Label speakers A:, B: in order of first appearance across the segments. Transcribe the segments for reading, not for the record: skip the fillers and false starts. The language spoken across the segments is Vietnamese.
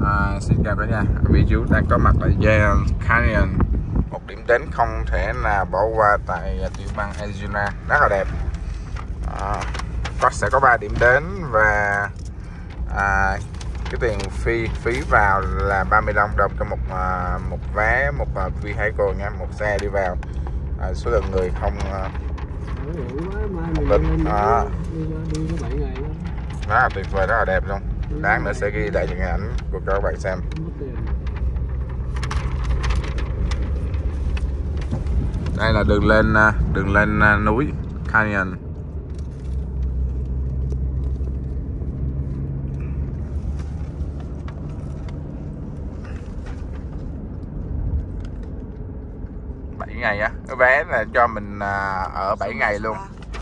A: Xin chào cả nhà, vị chú đang có mặt tại Giant Canyon, một điểm đến không thể nào bỏ qua tại tiểu bang Arizona, rất là đẹp. Sẽ có 3 điểm đến và cái tiền phí vào là $35 cho một vé, một vehicle nha, một xe đi vào. Số lượng người không định. Rất là tuyệt vời, rất là đẹp luôn. Đáng nữa sẽ ghi lại những hình ảnh của các bạn xem. Đây là đường lên núi Canyon. Ngày á, cái vé là cho mình ở 7 ngày luôn.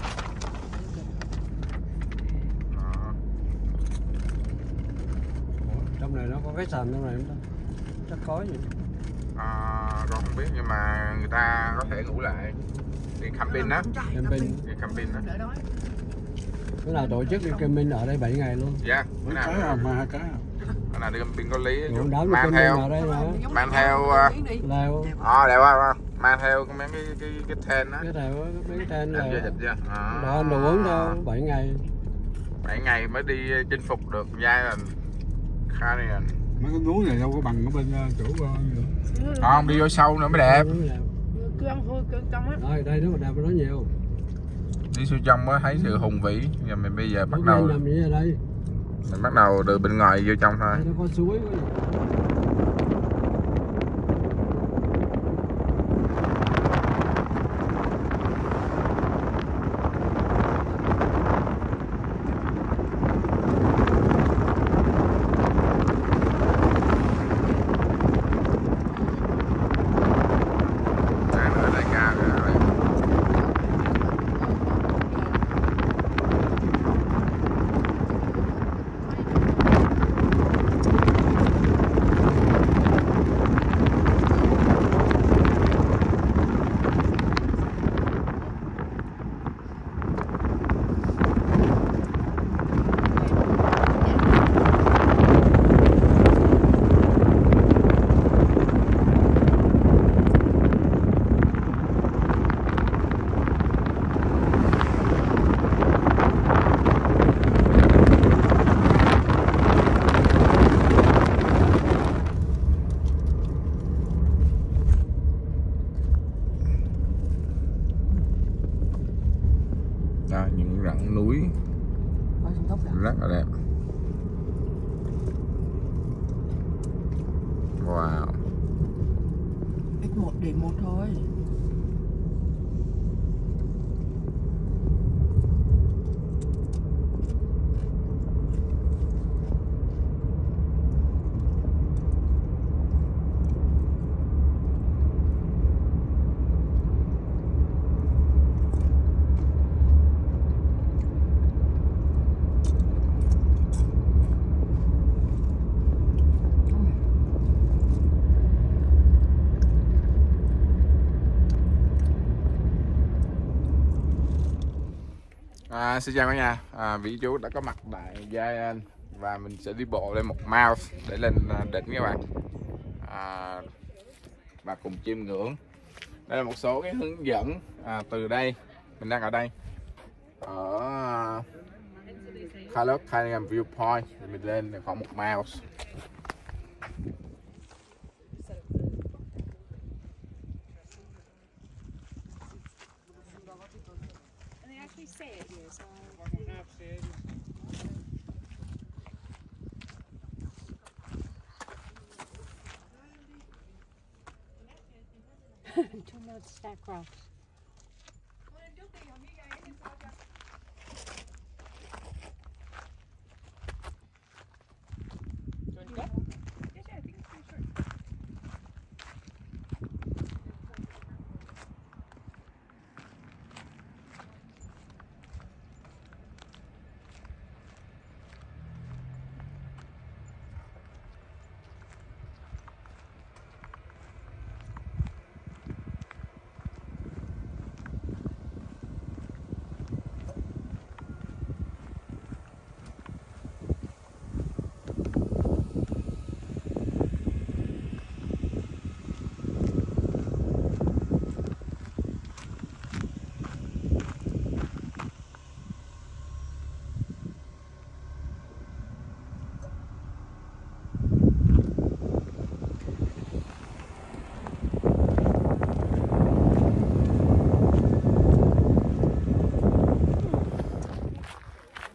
B: Trong này nó có cái sàn trong này không ta? Chắc có gì.
A: Con không biết nhưng mà người ta có thể ngủ lại. Đi camping á. Đi camping á.
B: Cái nào tổ chức đi camping ở đây 7 ngày luôn.
A: Dạ. Cái nào đi camping có lý.
B: Mang theo
A: leo. Leo quá. Mang theo mấy cái tent á.
B: Cái này mấy cái tent là
A: đồ
B: ăn đồ uống đâu, 7 ngày.
A: 7 ngày mới đi chinh phục được Giant Canyon.
C: Mấy cái núi này đâu có bằng ở bên chỗ nữa.
A: Không, đi vô sâu nữa mới đẹp.
B: Rồi đây nó đẹp nó nhiều.
A: Đi xuống trong mới thấy sự hùng vĩ. Giờ mình bây giờ bắt đầu
B: nằm như đây.
A: Mình bắt đầu từ bên ngoài vô trong thôi.
B: Đây nó có suối.
A: Những rặng núi rất là đẹp. Wow.
D: X1 điểm 1 thôi.
A: Xin chào cả nhà, vị chú đã có mặt tại Giant và mình sẽ đi bộ lên một mile để lên đỉnh các bạn, và cùng chiêm ngưỡng. Đây là một số cái hướng dẫn từ đây. Mình đang ở đây ở Carlos Canyon Viewpoint. Mình lên khoảng 1 mile.
E: Two notes stack rocks.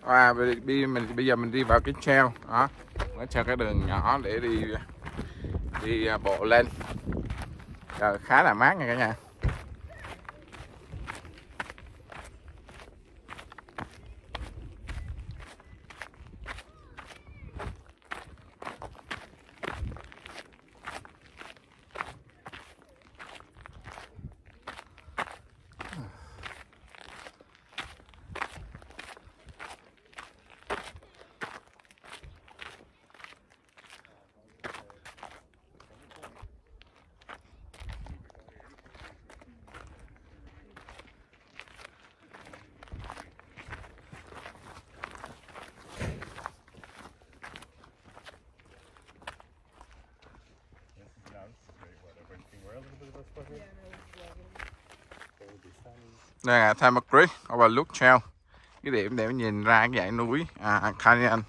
A: Và bây giờ mình đi vào cái treo đó, nó theo cái đường nhỏ để đi bộ lên. Trời khá là mát nha cả nhà. Đây là Tama Creek Overlook Trail, cái điểm để nhìn ra cái dãy núi Canyon.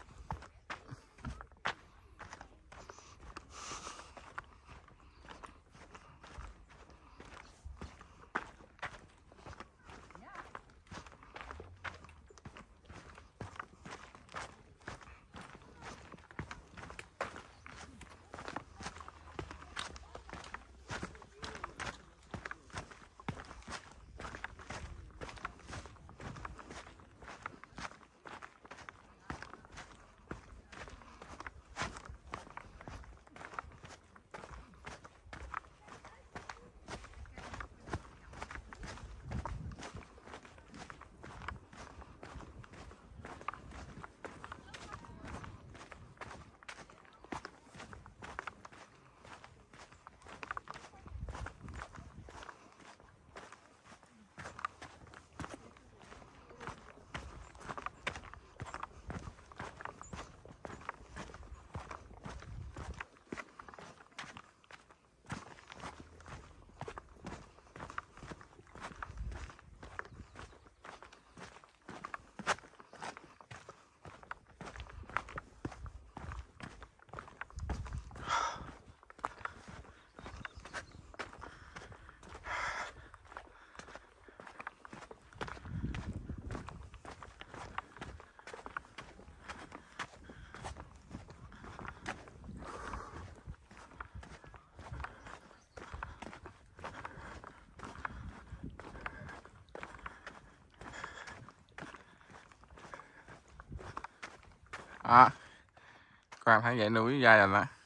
A: Đó, các bạn thấy dãy núi dài rồi đó.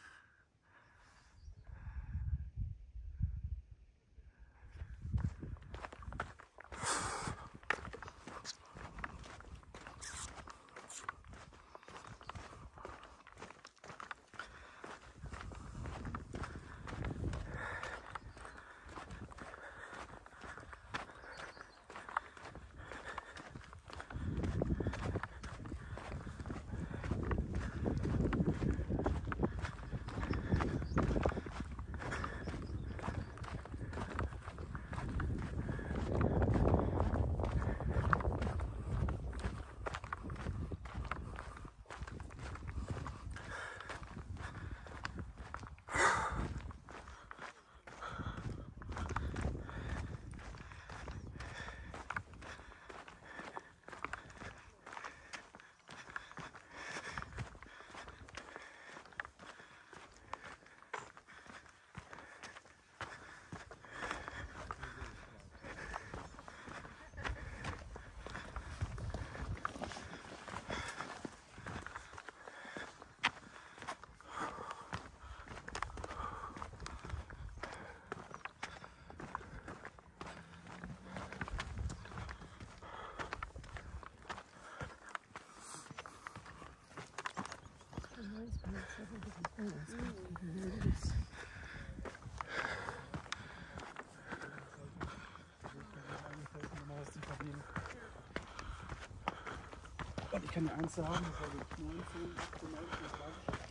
C: Ich kann dir eins sagen, das war die 19, 18, 19, 20.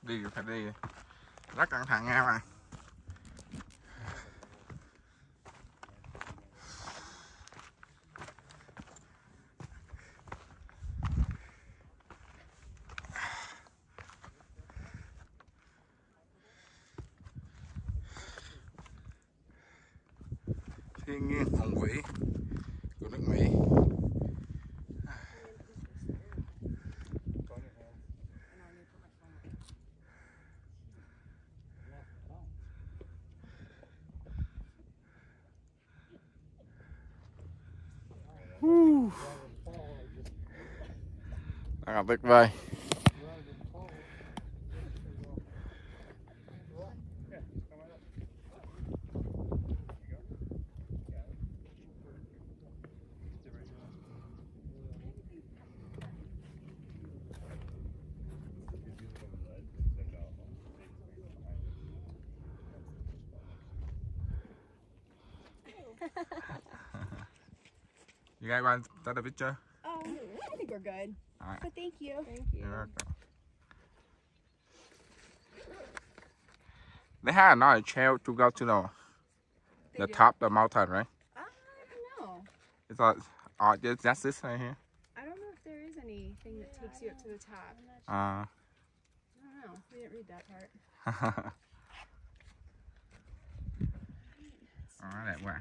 A: Đi phải đi. Rất căng thẳng nha mà. Thiên nhiên hùng vĩ của nước Mỹ. Rất là tuyệt vời. You guys want to take a picture?
D: I think we're good.
A: All right.
D: But thank you. Thank you.
A: You're welcome. They have another trail to go to the top of the mountain, right?
D: I don't know.
A: It's like, just this right here.
D: I don't know if there is anything that takes you up to the top.
A: Uh,
D: I don't know. We didn't read that part.
A: Alright, wow.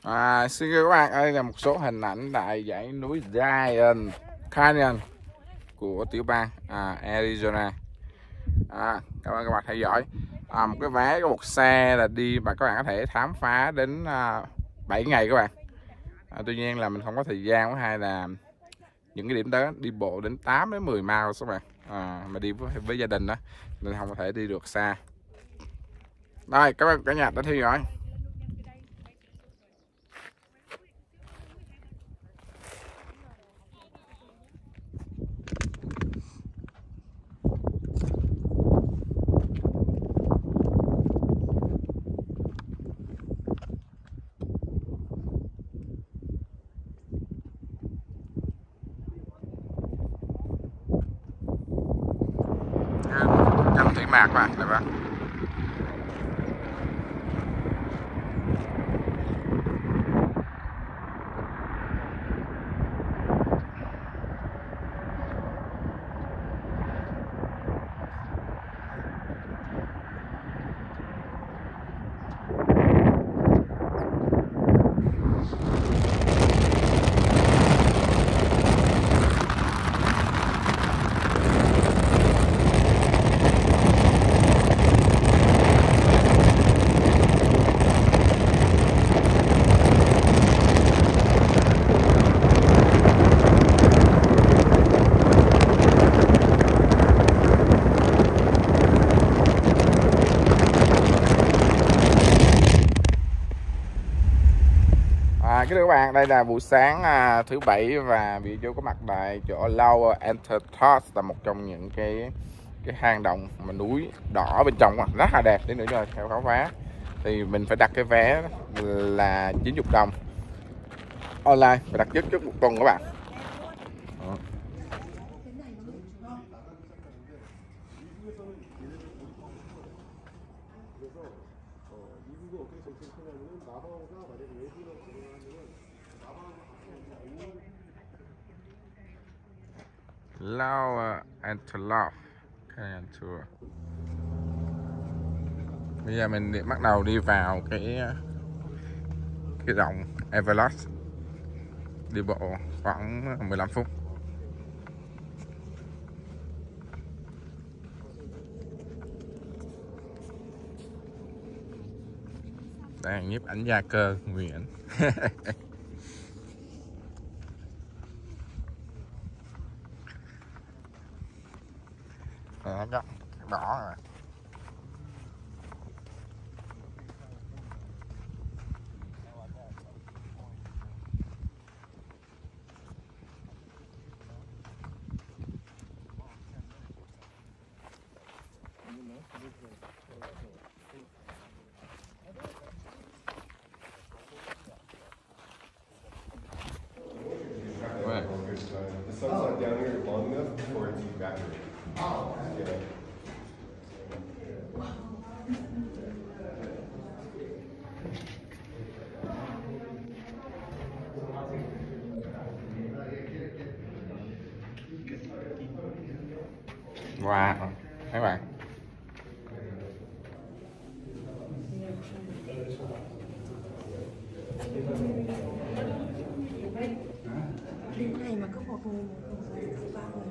A: Xin chào các bạn, đây là một số hình ảnh tại dãy núi Giant Canyon của tiểu bang Arizona. Cảm ơn các bạn theo dõi. Một cái vé có một xe là đi mà các bạn có thể khám phá đến 7 ngày các bạn. Tuy nhiên là mình không có thời gian hay là những cái điểm đó đi bộ đến 8 đến 10 mile các bạn. Mà đi với gia đình đó nên không có thể đi được xa. Rồi, các bạn cả nhà đã theo dõi. Thủy mạc mà, được không? Các bạn, đây là buổi sáng thứ Bảy và vị vô có mặt tại chỗ Lower Entertainment, là một trong những cái hang động mà núi đỏ bên trong rất là đẹp. Đến nữa rồi theo khám phá thì mình phải đặt cái vé là 90 đồng online, phải đặt trước một tuần các bạn. Lower Antelope Canyon Tour. Bây giờ mình bắt đầu đi vào cái động Everest, đi bộ khoảng 15 phút. Đây là nhiếp ảnh gia Cơ Nguyễn. Đó, đỏ rồi.
F: The sun's not down here long enough for it to evaporate. Oh, yeah.
A: Wow, các bạn.
D: Đến này mà có một người, ba người.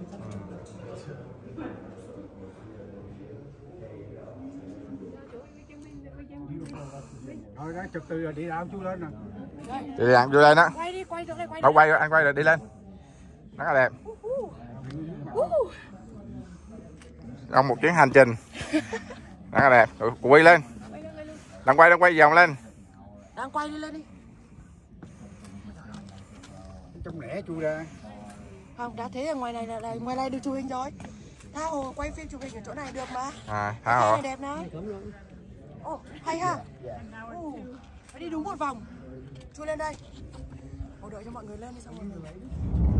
C: Thôi đó, trật tự rồi đi đâu chú lên nè.
A: Đi lên, vô lên đó.
D: Quay đi, quay được đây, quay.
A: Đâu quay rồi, anh quay rồi, đi lên. Rất là đẹp. Trong một chuyến hành trình rất là đẹp. Quay lên. Đang quay vòng lên.
D: Đang quay đi lên đi.
C: Trong lẻ chú ra.
D: Không, đã thế ở ngoài này là ngoài này được chụp hình rồi. Tha hồ quay phim chụp hình ở chỗ này được mà.
A: Tha hồ.
D: Này đẹp này. Ồ, hay ha. Phải đi đúng một vòng. Chui lên đây. Ồ, đợi cho mọi người lên đi xong rồi.